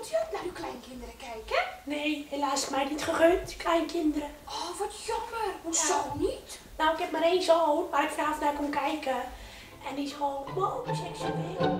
Wilt u ook naar uw kleinkinderen kijken? Nee, helaas mij niet gegund, kleinkinderen. Oh, wat jammer. Hoezo niet? Nou, ik heb maar één zoon waar ik vanavond naar kom kijken. En die is gewoon wow, seksueel.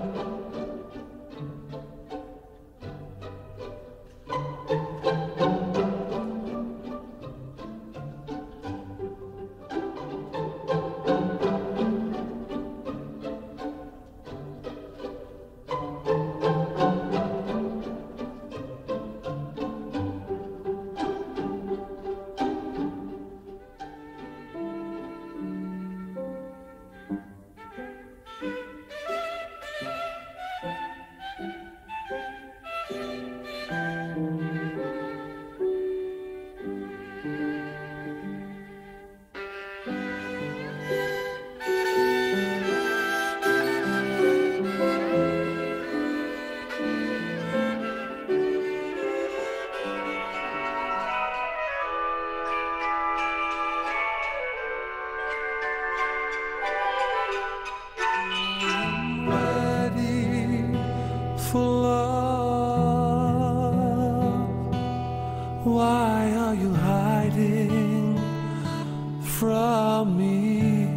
Why are you hiding from me?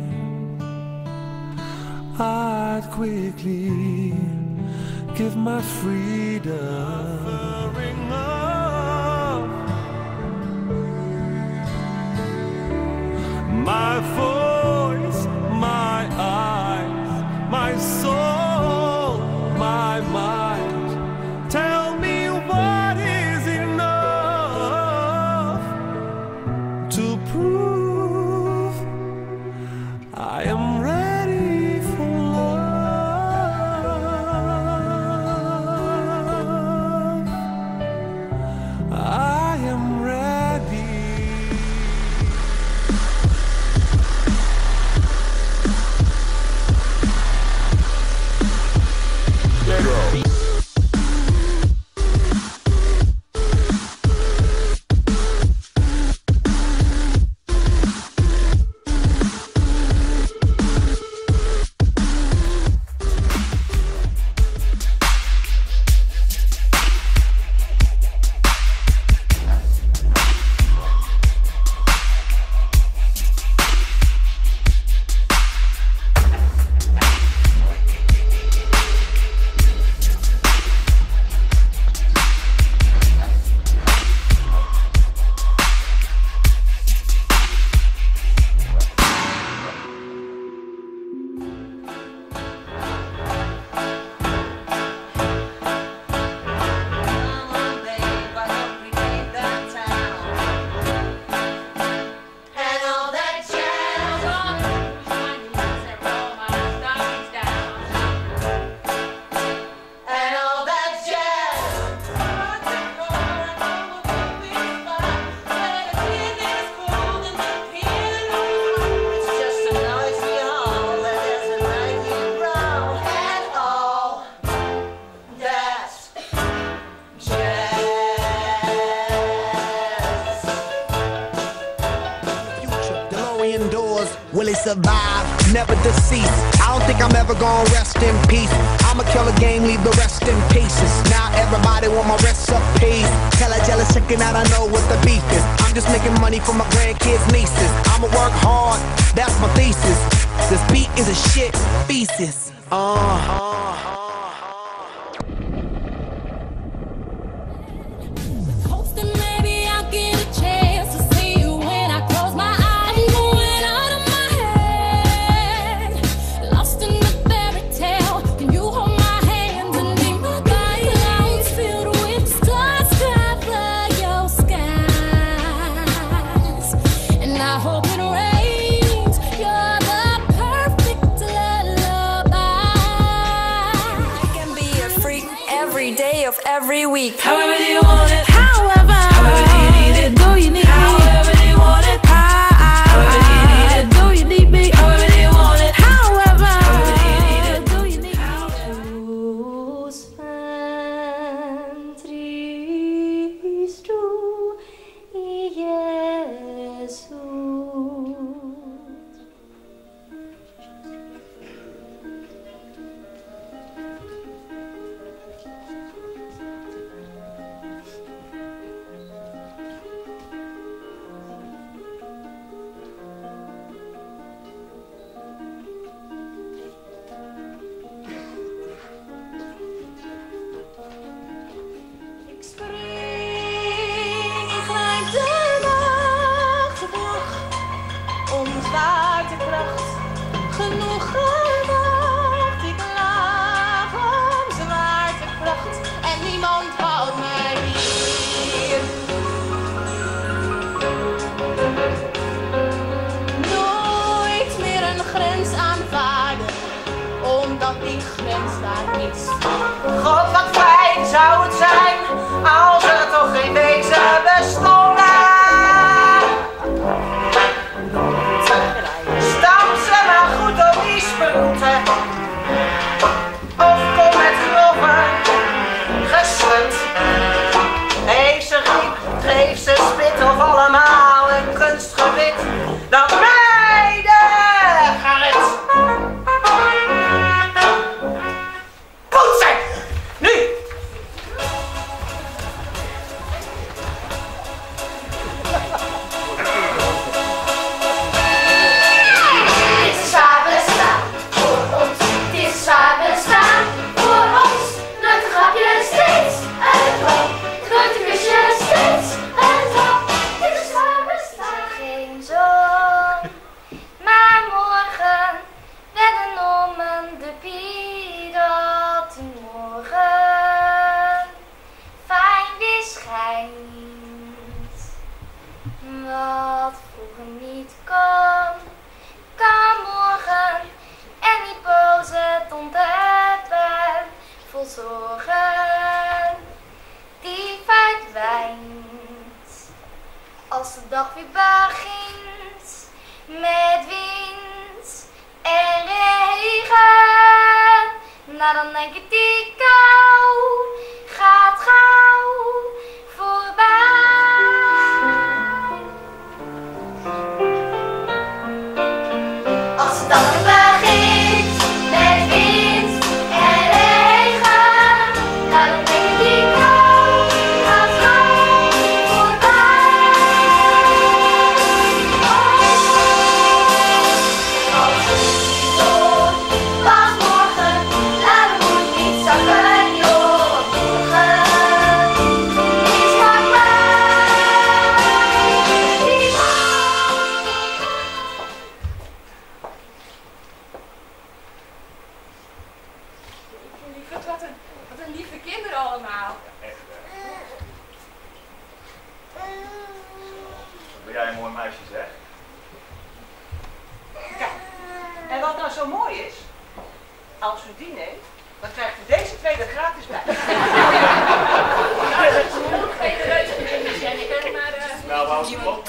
I'd quickly give my freedom. My voice, my eyes, my soul, my mind. Tell me what is enough to prove I am ready for love. I am ready. Will he survive? Never deceased. I don't think I'm ever gonna rest in peace. I'ma kill a game, leave the rest in pieces. Now everybody want my recipes. Tell a jealous chicken out I know what the beef is. I'm just making money for my grandkids, nieces. I'ma work hard, that's my thesis. This beat is a shit thesis. Every week. However you want it. However you need it. Do you need however me? you want it. However you need it. Do you need me? However you want it. However you need it. Do you need me? de dag weer begint, met wind en regen, nou dan denk ik die kou gaat gauw voorbij. Als de dag weer begint, met wind en regen, nou dan denk ik die kou gaat gauw voorbij. Als de zon pas morgen, laat de moed niet zakken, joh, morgen is maar die Lieverd, wat een lieve kinderen allemaal. Wat ben jij een mooi meisje, zeg. Kijk, en wat nou zo mooi is, als u die neemt, dan krijgt u deze twee er gratis bij. Geen reuze zijn, ik ben maar... Nou, wou je ook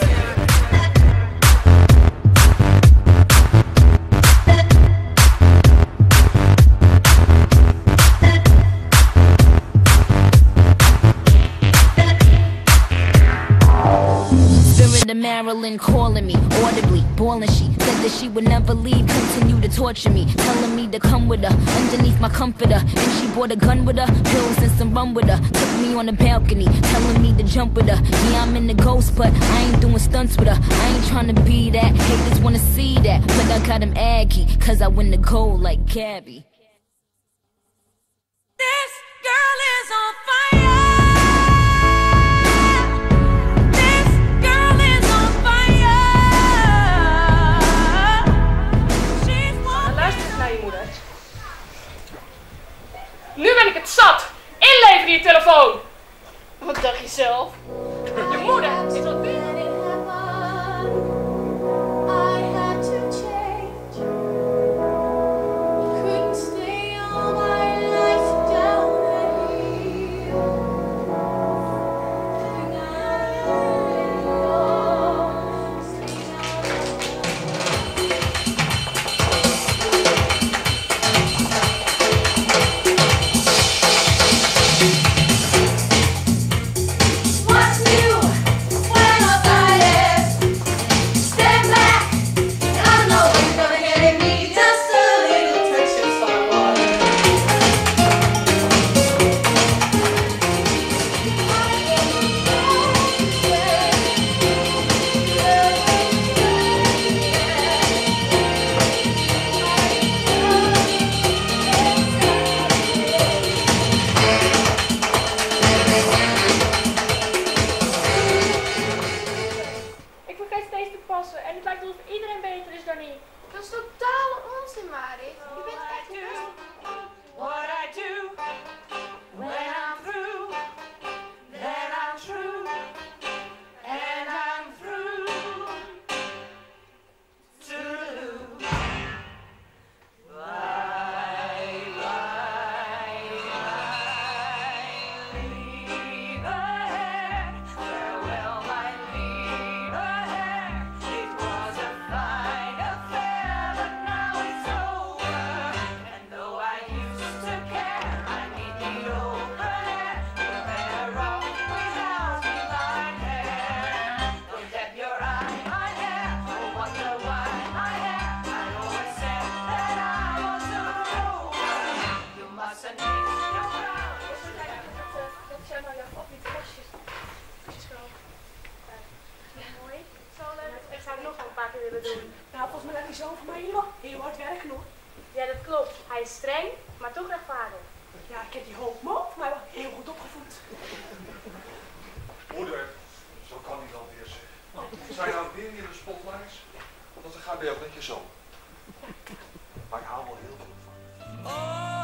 Spirit of Marilyn calling me audibly, bawling. She said that she would never leave, continue to torture me, telling me to come with her underneath my comforter. And she brought a gun with her, pills and some rum with her. Took me on the balcony, telling me to jump with her. Yeah, I'm in the ghost, but I ain't doing stunts with her. I ain't trying to be that, haters wanna see that, but I got him aggy, cause I win the gold like Gabby. This girl is on fire. Nu ben ik het zat! Inleveren je telefoon! Wat dacht je zelf? Je moeder is al binnen. En het lijkt alsof iedereen beter is dan ik. Dat is totale onzin, Marit. Je bent echt What I do when I'm through, then I'm true, and I'm through. Toodaloo. Bye, bye, bye. Leave ahead, farewell, my leave ahead. It was a fine affair, but now it's over. And though I used to care, I need the over there. You're better off without me, my hair. Don't dab your eye, my hair. Oh, wonder why my hair. I always said that I was a rover. You mustn't mix your brown. Dat zijn nou jouw favoriete kastjes. Mooi. Zo leuk. Ik zou het nog wel een paar keer willen doen. Nou, volgens mij laat hij zo van mij hier nog heel hard werken nog. Ja, dat klopt. Hij is streng, maar toch rechtvaardig. Ja, ik heb die homo voor mij wel heel goed opgevoed. Moeder, zo kan hij wel weer zeggen. Zijn nou weer in de spotlights? Want dan gaat hij ook netjes zo. Maar ik hou wel heel veel van.